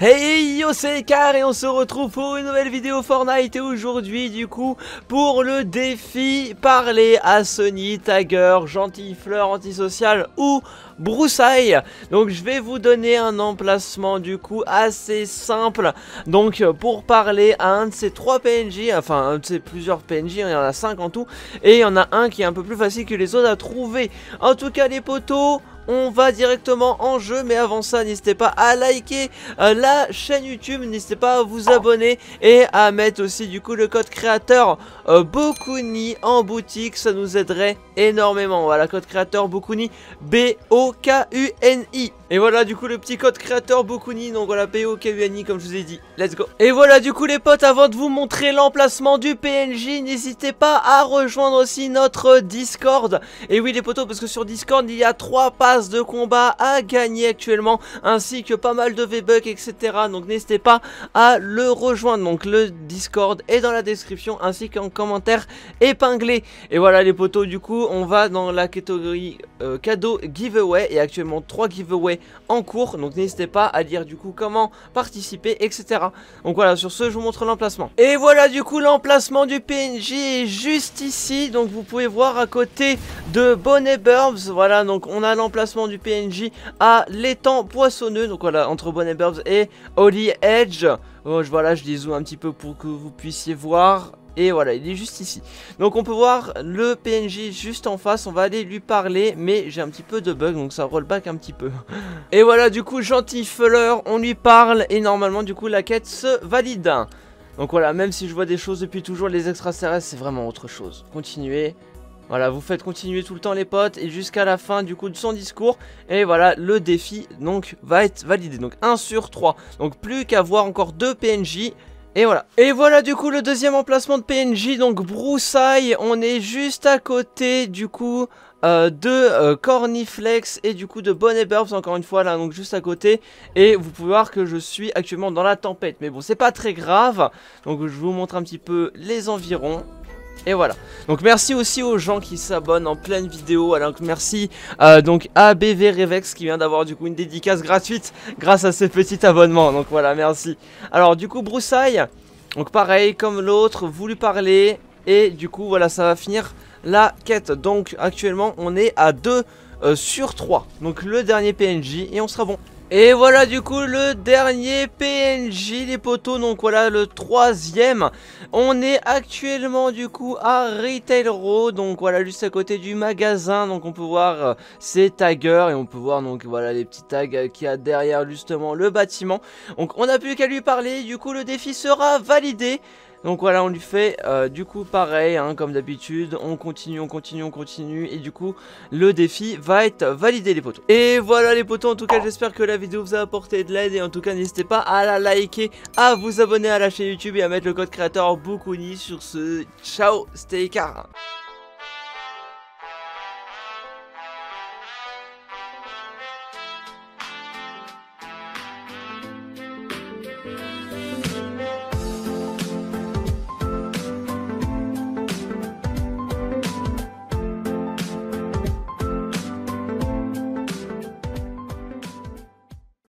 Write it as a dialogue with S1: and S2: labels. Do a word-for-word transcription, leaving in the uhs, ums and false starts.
S1: Hey yo, c'est Car et on se retrouve pour une nouvelle vidéo Fortnite. Et aujourd'hui du coup pour le défi parler à Sony, Tagger, Gentilfleur, Antisocial ou Broussaille. Donc je vais vous donner un emplacement du coup assez simple. Donc pour parler à un de ces trois P N J, enfin un de ces plusieurs P N J, il y en a cinq en tout. Et il y en a un qui est un peu plus facile que les autres à trouver. En tout cas les potos, on va directement en jeu, mais avant ça n'hésitez pas à liker euh, la chaîne YouTube, n'hésitez pas à vous abonner et à mettre aussi du coup le code créateur euh, Bokuni en boutique, ça nous aiderait énormément. Voilà, code créateur Bokuni, B O K U N I. Et voilà du coup le petit code créateur Bokuni, donc voilà B O K U N I comme je vous ai dit, let's go. Et voilà du coup les potes, avant de vous montrer l'emplacement du P N J, n'hésitez pas à rejoindre aussi notre Discord. Et oui les potos, parce que sur Discord il y a trois passes de combat à gagner actuellement, ainsi que pas mal de V-Bucks, et cetera. Donc n'hésitez pas à le rejoindre. Donc le Discord est dans la description, ainsi qu'en commentaire épinglé. Et voilà les potos, du coup on va dans la catégorie euh, cadeau giveaway, et actuellement trois giveaways en cours. Donc n'hésitez pas à dire du coup comment participer, et cetera. Donc voilà, sur ce je vous montre l'emplacement. Et voilà du coup l'emplacement du P N J est juste ici. Donc vous pouvez voir à côté de Bonnet Burbs. Voilà, donc on a l'emplacement du P N J à l'étang poissonneux, donc voilà, entre Bonnet Burbs et Holy Edge. Oh, je, voilà, je les zoome un petit peu pour que vous puissiez voir. Et voilà, il est juste ici. Donc on peut voir le P N J juste en face. On va aller lui parler, mais j'ai un petit peu de bug, donc ça rollback un petit peu. Et voilà, du coup, Gentilfleur, on lui parle et normalement, du coup, la quête se valide. Donc voilà, même si je vois des choses depuis toujours, les extraterrestres, c'est vraiment autre chose. Continuez. Voilà, vous faites continuer tout le temps les potes, et jusqu'à la fin du coup de son discours. Et voilà, le défi donc va être validé. Donc un sur trois. Donc plus qu'à voir encore deux P N J. Et voilà. Et voilà du coup le deuxième emplacement de P N J. Donc Broussaille, on est juste à côté du coup euh, de euh, Corniflex et du coup de Bonnet Burbs, encore une fois là, donc juste à côté. Et vous pouvez voir que je suis actuellement dans la tempête. Mais bon, c'est pas très grave. Donc je vous montre un petit peu les environs. Et voilà, donc merci aussi aux gens qui s'abonnent en pleine vidéo. Alors merci euh, donc à B V Revex qui vient d'avoir du coup une dédicace gratuite grâce à ce petit abonnement. Donc voilà, merci. Alors du coup Broussaille, donc pareil comme l'autre, vous lui parlez. Et du coup voilà, ça va finir la quête. Donc actuellement on est à deux euh, sur trois. Donc le dernier P N J et on sera bon. Et voilà du coup le dernier P N J les potos, donc voilà le troisième. On est actuellement du coup à Retail Row, donc voilà juste à côté du magasin. Donc on peut voir euh, ces taggers et on peut voir donc voilà les petits tags euh, qu'il y a derrière justement le bâtiment. Donc on n'a plus qu'à lui parler, du coup le défi sera validé. Donc voilà, on lui fait euh, du coup pareil hein, comme d'habitude, on continue, on continue, on continue. Et du coup le défi va être validé les potos. Et voilà les potos, en tout cas j'espère que la vidéo vous a apporté de l'aide. Et en tout cas n'hésitez pas à la liker, à vous abonner à la chaîne YouTube et à mettre le code créateur Bokuni. Sur ce, ciao, c'était Car.